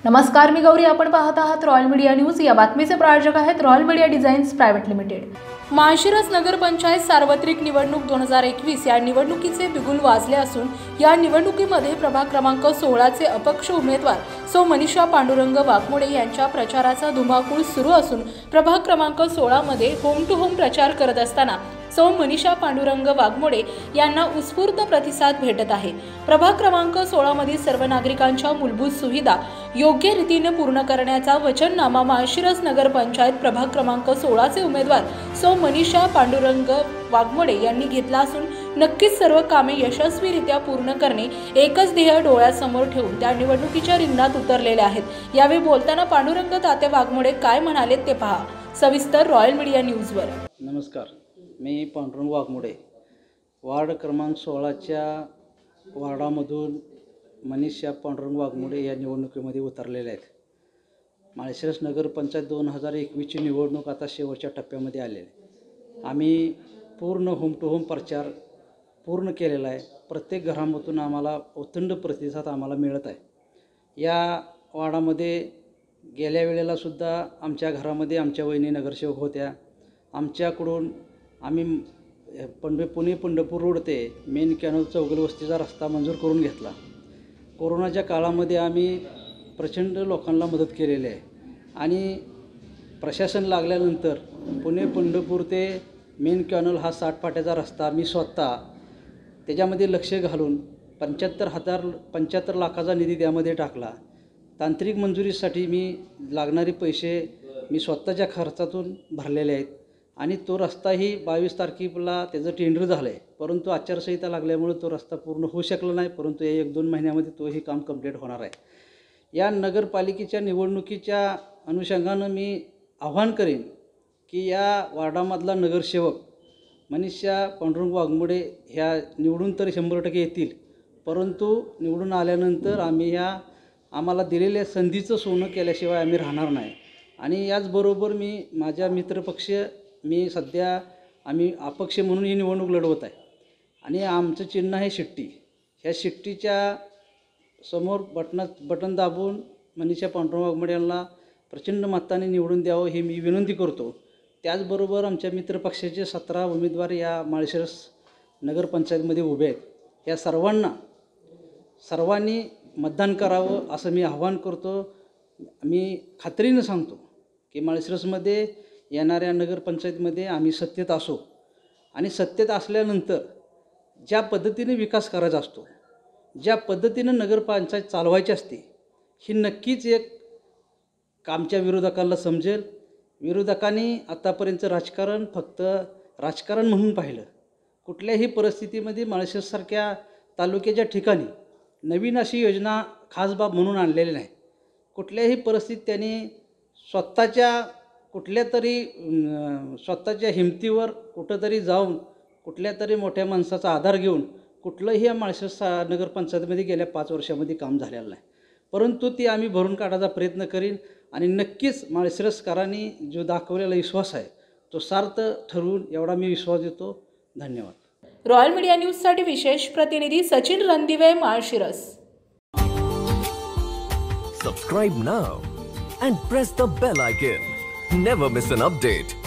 नमस्कार, मी गौरी. आपण पाहत आहात रॉयल मीडिया न्यूज. या बातमीचे प्रायोजक आहेत royal media designs private limited. Malshiras नगरपंचायत सार्वत्रिक निवडणूक 2021 या निवडणुकीचे बिगुल वाजले असून या निवडणुकीमध्ये प्रभाग क्रमांक 16 चे अपक्ष उमेदवार सौ मनीषा पांडुरंग वाघमोडे यांच्या प्रचाराचा धुमाकूळ सुरू असून प्रभाग क्रमांक 16 मध्ये होम टू होम प्रचार करत असताना सौ मनीषा पांडुरंग वाघमोडे यांना उत्स्फूर्त प्रतिसाद भेटत आहे. प्रभाग क्रमांक 16 मधील सर्व नागरिकांच्या मूलभूत सुविधा योग्य रीतीने पूर्ण करण्याचा वचननामा माळशिरस नगरपंचायत प्रभाग क्रमांक 16 चे उमेदवार सौ मनीषा पांडुरंग वाघमोडे यांनी घेतला असून नक्कीच सर्व कामे यशस्वीरित्या पूर्ण करणे एकच ध्येय डोळ्यासमोर ठेवून त्या निवडणुकीच्या रिंगणात उतरलेले आहेत. यावेळी बोलताना पांडुरंग तात्या वाघमोडे काय म्हणाले ते पहा सविस्तर रॉयल मीडिया न्यूजवर. नमस्कार, मी पांडुरंग वाघमोडे वार्ड क्रमांक 16च्या वार्डामधून मनीषा पांडुरंग वाघमोडे या निवडणुकीमध्ये उतरलेले आहेत. माळशिरस नगरपंचायत 2021ची निवडणूक आता शेवटच्या टप्प्यामध्ये आलेली आहे. आम्ही पूर्ण होम टू होम प्रचार पूर्ण केलेला आहे. प्रत्येक घरामधून आम्हाला उत्तुंग प्रतिसाद आम्हाला मिळत आहे. या वार्डामध्ये गेल्या वेळेलासुद्धा आमच्या घरामध्ये आमच्या वहिनी नगरसेवक होत्या. आमच्याकडून आम्ही पुणे पंढरपूर रोड ते मेन कॅनल चौगल वस्तीचा रस्ता मंजूर करून घेतला. कोरोनाच्या काळामध्ये आम्ही प्रचंड लोकांना मदत केलेली आहे आणि प्रशासन लागल्यानंतर पुणे पंढरपूर ते मेन कॅनल हा 60 फाट्याचा रस्ता मी स्वतः त्याच्यामध्ये लक्ष घालून 75 लाखाचा निधी त्यामध्ये टाकला. तांत्रिक मंजुरीसाठी मी लागणारे पैसे मी स्वतःच्या खर्चातून भरलेले आहेत आणि तो रस्ताही 22 तारखेला त्याचं टेंडर झालं आहे. परंतु आचारसंहिता लागल्यामुळे तो रस्ता पूर्ण होऊ शकला नाही. परंतु या 1-2 महिन्यामध्ये तोही काम कंप्लीट होणार आहे. या नगरपालिकेच्या निवडणुकीच्या अनुषंगानं मी आव्हान करेन की या वार्डामधला नगरसेवक मनीषा पांडुरंग वाघमोडे ह्या निवडून तर 100% येतील. परंतु निवडून आल्यानंतर आम्ही आम्हाला दिलेल्या संधीचं सोनं केल्याशिवाय आम्ही राहणार नाही. आणि याचबरोबर मी माझ्या मित्रपक्ष मी सध्या आम्ही अपक्ष म्हणून ही निवडणूक लढवत आहे आणि आमचं चिन्ह आहे शिट्टी. ह्या शिट्टीच्या समोर बटन दाबून मनीषा पांडुरंग वाघमोडे यांना प्रचंड मताने निवडून द्यावं ही मी विनंती करतो. त्याचबरोबर आमच्या मित्रपक्षाचे 17 उमेदवार या माळशिरस नगरपंचायतमध्ये उभे आहेत. या सर्वांनी मतदान करावं असं मी आवाहन करतो. मी खात्रीनं सांगतो की माळशिरसमध्ये येणाऱ्या नगरपंचायतीमध्ये आम्ही सत्तेत असो आणि सत्तेत असल्यानंतर ज्या पद्धतीने विकास करायचा असतो, ज्या पद्धतीनं नगरपंचायत चालवायची असते ही नक्कीच एक आमच्या विरोधकांना समजेल. विरोधकांनी आतापर्यंतचं राजकारण फक्त राजकारण म्हणून पाहिलं. कुठल्याही परिस्थितीमध्ये माळशिरससारख्या तालुक्याच्या ठिकाणी नवीन अशी योजना खास बाब म्हणून आणलेली नाही. कुठल्याही परिस्थितीत त्यांनी स्वतःच्या हिमतीवर कुठंतरी जाऊन कुठल्या तरी मोठ्या माणसाचा आधार घेऊन कुठलंही या माळशिरस नगरपंचायतीमध्ये गेल्या 5 वर्षामध्ये काम झालेलं नाही. परंतु ती आम्ही भरून काढायचा प्रयत्न करीन आणि नक्कीच माळशिरसकरांनी जो दाखवलेला विश्वास आहे तो सार्थ ठरवून एवढा मी विश्वास देतो. धन्यवाद. रॉयल मीडिया न्यूजसाठी विशेष प्रतिनिधी Sachin Randive, Malshiras. Subscribe now and press the bell icon. Never miss an update.